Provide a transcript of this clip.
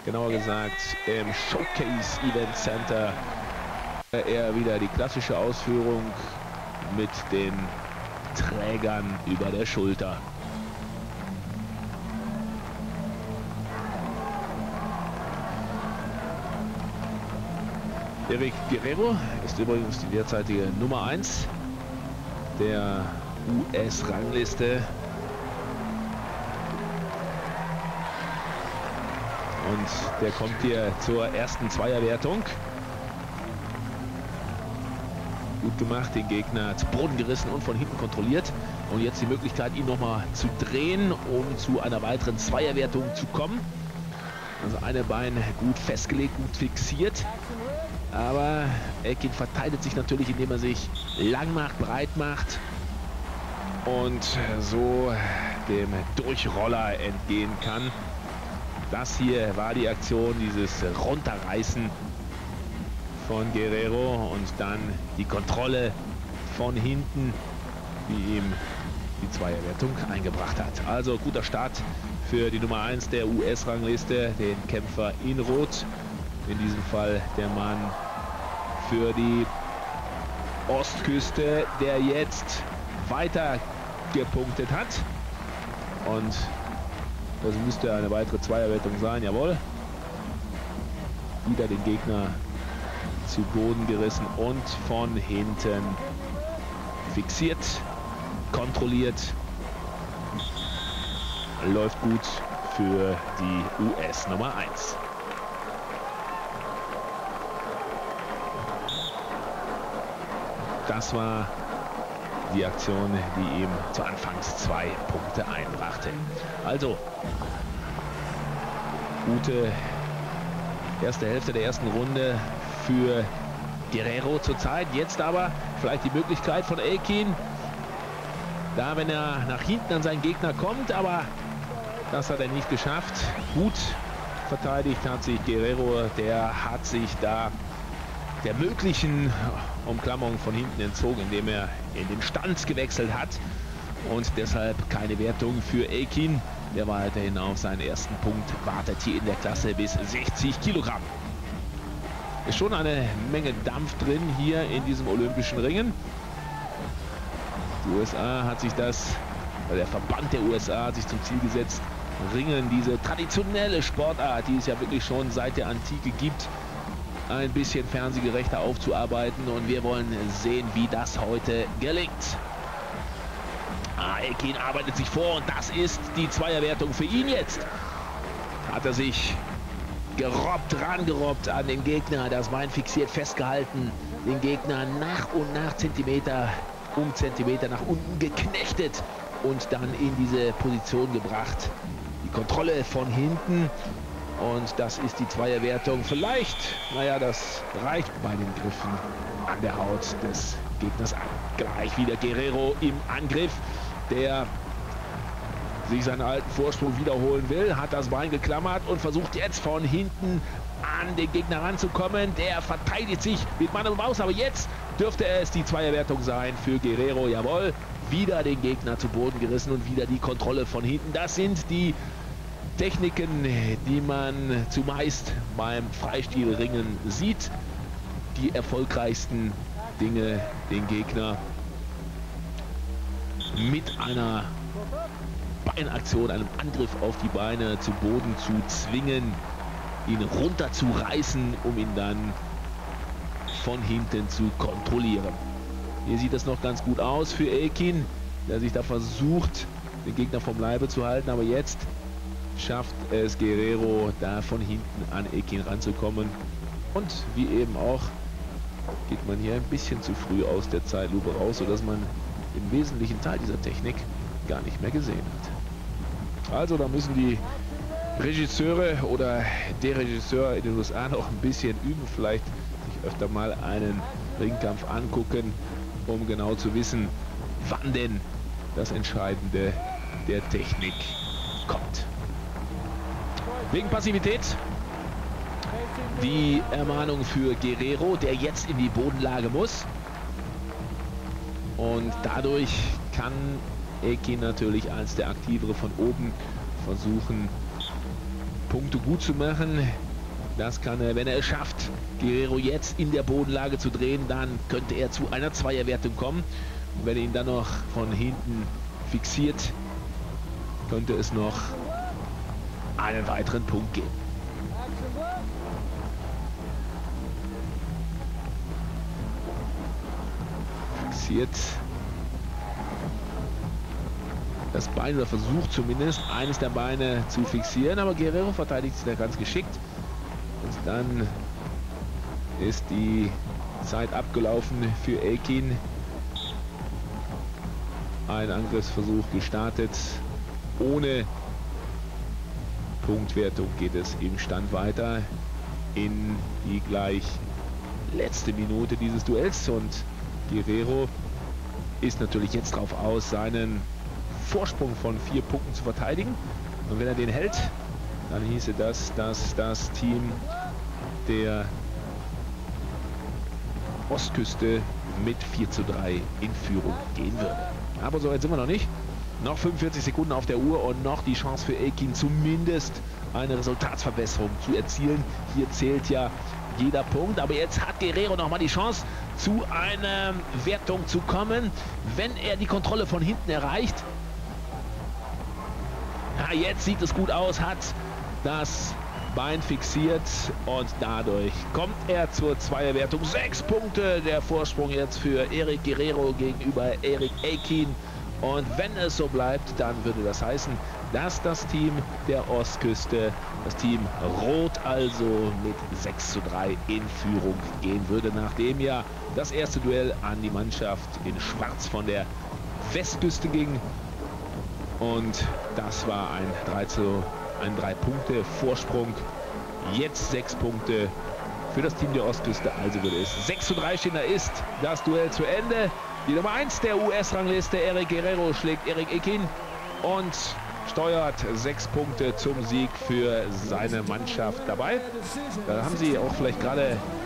genauer gesagt im Showcase Event Center. Eher wieder die klassische Ausführung mit den Trägern über der Schulter. Eric Guerrero ist übrigens die derzeitige Nummer 1 der US-Rangliste. Und der kommt hier zur ersten Zweierwertung. Gut gemacht, den Gegner zu Boden gerissen und von hinten kontrolliert. Und jetzt die Möglichkeit, ihn nochmal zu drehen, um zu einer weiteren Zweierwertung zu kommen. Also eine Bein gut festgelegt, gut fixiert. Aber Elkin verteidigt sich natürlich, indem er sich lang macht, breit macht und so dem Durchroller entgehen kann. Das hier war die Aktion, dieses Runterreißen von Guerrero und dann die Kontrolle von hinten, die ihm die Zweierwertung eingebracht hat. Also guter Start für die Nummer 1 der US-Rangliste, den Kämpfer in Rot. In diesem Fall der Mann für die Ostküste, der jetzt weiter gepunktet hat. Und das müsste eine weitere Zweierwertung sein, jawohl. Wieder den Gegner zu Boden gerissen und von hinten fixiert, kontrolliert. Läuft gut für die US Nummer 1. Das war die Aktion, die ihm zu Anfangs 2 Punkte einbrachte. Also, gute erste Hälfte der ersten Runde für Guerrero zurzeit. Jetzt aber vielleicht die Möglichkeit von Elkin, da wenn er nach hinten an seinen Gegner kommt, aber das hat er nicht geschafft. Gut verteidigt hat sich Guerrero, der hat sich da der möglichen Umklammerung von hinten entzogen, indem er in den Stand gewechselt hat und deshalb keine Wertung für Elkin, der weiterhin auf seinen ersten Punkt wartet hier in der Klasse bis 60 Kilogramm. Ist schon eine Menge Dampf drin hier in diesem olympischen Ringen. Die USA hat sich das, der Verband der USA hat sich zum Ziel gesetzt, Ringen, diese traditionelle Sportart, die es ja wirklich schon seit der Antike gibt, ein bisschen fernsehgerechter aufzuarbeiten, und wir wollen sehen, wie das heute gelingt. Elkin arbeitet sich vor und das ist die Zweierwertung für ihn jetzt. Hat er sich gerobbt, rangerobbt an den Gegner, das Bein fixiert, festgehalten, den Gegner nach und nach Zentimeter um Zentimeter nach unten geknechtet und dann in diese Position gebracht. Die Kontrolle von hinten. Und das ist die Zweierwertung. Vielleicht, naja, das reicht bei den Griffen an der Haut des Gegners an. Gleich wieder Guerrero im Angriff, der sich seinen alten Vorsprung wiederholen will, hat das Bein geklammert und versucht jetzt von hinten an den Gegner ranzukommen. Der verteidigt sich mit Mann und Maus, aber jetzt dürfte es die Zweierwertung sein für Guerrero. Jawohl, wieder den Gegner zu Boden gerissen und wieder die Kontrolle von hinten. Das sind die Techniken, die man zumeist beim Freistilringen sieht. Die erfolgreichsten Dinge, den Gegner mit einer Beinaktion, einem Angriff auf die Beine zu Boden zu zwingen, ihn runterzureißen, um ihn dann von hinten zu kontrollieren. Hier sieht es noch ganz gut aus für Elkin, der sich da versucht, den Gegner vom Leibe zu halten, aber jetzt schafft es Guerrero, da von hinten an Elkin ranzukommen. Und wie eben auch, geht man hier ein bisschen zu früh aus der Zeitlupe raus, sodass man den wesentlichen Teil dieser Technik gar nicht mehr gesehen hat. Also da müssen die Regisseure oder der Regisseur in den USA noch ein bisschen üben, vielleicht sich öfter mal einen Ringkampf angucken, um genau zu wissen, wann denn das Entscheidende der Technik kommt. Wegen Passivität die Ermahnung für Guerrero, der jetzt in die Bodenlage muss. Und dadurch kann Elkin natürlich als der Aktivere von oben versuchen, Punkte gut zu machen. Das kann er, wenn er es schafft, Guerrero jetzt in der Bodenlage zu drehen, dann könnte er zu einer Zweierwertung kommen. Und wenn er ihn dann noch von hinten fixiert, könnte es noch einen weiteren Punkt geben. Fixiert das Bein oder versucht zumindest eines der Beine zu fixieren, aber Guerrero verteidigt sich da ganz geschickt. Und dann ist die Zeit abgelaufen für Akin. Ein Angriffsversuch gestartet. Ohne Punktwertung geht es im Stand weiter in die gleich letzte Minute dieses Duells. Und Guerrero ist natürlich jetzt darauf aus, seinen Vorsprung von 4 Punkten zu verteidigen. Und wenn er den hält, dann hieße das, dass das Team der Ostküste mit 4:3 in Führung gehen würde. Aber so weit sind wir noch nicht. Noch 45 Sekunden auf der Uhr und noch die Chance für Akin, zumindest eine Resultatsverbesserung zu erzielen. Hier zählt ja jeder Punkt, aber jetzt hat Guerrero noch mal die Chance, zu einer Wertung zu kommen, wenn er die Kontrolle von hinten erreicht. Ja, jetzt sieht es gut aus, hat das Bein fixiert und dadurch kommt er zur Zweierwertung. 6 Punkte, der Vorsprung jetzt für Eric Guerrero gegenüber Eric Akin. Und wenn es so bleibt, dann würde das heißen, dass das Team der Ostküste, das Team Rot also mit 6:3 in Führung gehen würde, nachdem ja das erste Duell an die Mannschaft in Schwarz von der Westküste ging. Und das war ein 3-Punkte-Vorsprung. Jetzt 6 Punkte für das Team der Ostküste. Also würde es 6:3 stehen. Da ist das Duell zu Ende. Die Nummer 1 der US-Rangliste, Eric Guerrero, schlägt Eric Akin und steuert 6 Punkte zum Sieg für seine Mannschaft dabei. Da haben Sie auch vielleicht gerade